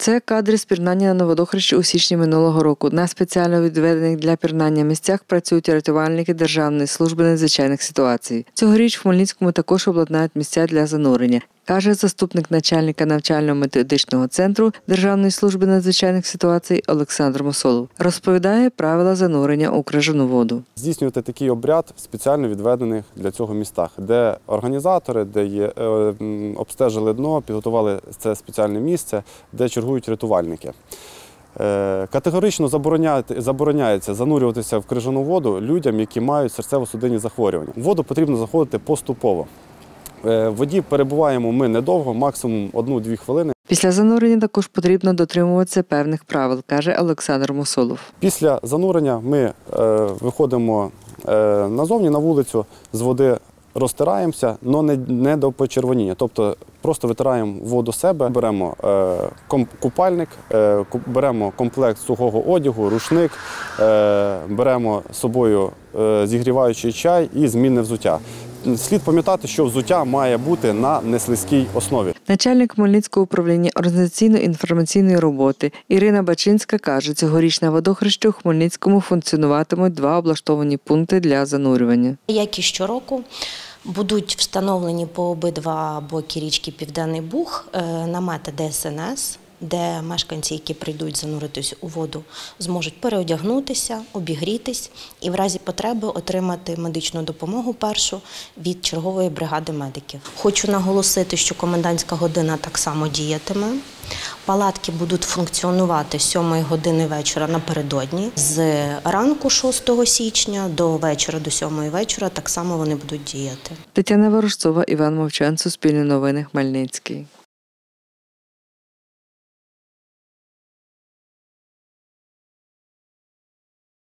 Це кадри з пірнання на водохрещі у січні минулого року. На спеціально відведених для пірнання місцях працюють рятувальники Державної служби надзвичайних ситуацій. Цьогоріч в Хмельницькому також обладнають місця для занурення, каже заступник начальника навчально-методичного центру Державної служби надзвичайних ситуацій Олександр Мосолов. Розповідає правила занурення у крижану воду. Здійснювати такий обряд в спеціально відведених для цього містах, де організатори, де обстежили дно, підготували це спеціальне місце, де чергують рятувальники. Категорично забороняється занурюватися в крижану воду людям, які мають серцево-судинні захворювання. В воду потрібно заходити поступово. В воді перебуваємо ми недовго, максимум 1-2 хвилини. Після занурення також потрібно дотримуватися певних правил, каже Олександр Мосолов. Після занурення ми виходимо назовні на вулицю, з води розтираємося, але не до почервоніння. Тобто просто витираємо воду з себе, беремо купальник, беремо комплект сухого одягу, рушник, беремо з собою зігріваючий чай і змінне взуття. Слід пам'ятати, що взуття має бути на неслизькій основі. Начальник Хмельницького управління організаційно-інформаційної роботи Ірина Бачинська каже, цьогоріч на водохрещі у Хмельницькому функціонуватимуть 2 облаштовані пункти для занурювання. Як і щороку, будуть встановлені по обидва боки річки Південний Буг намети ДСНС, де мешканці, які прийдуть зануритись у воду, зможуть переодягнутися, обігрітись і в разі потреби отримати медичну допомогу першу від чергової бригади медиків. Хочу наголосити, що комендантська година так само діятиме. Палатки будуть функціонувати з 7 години вечора напередодні. З ранку 6 січня до вечора, до 7 вечора так само вони будуть діяти. Тетяна Ворожцова, Іван Мовчан, Суспільне новини, Хмельницький.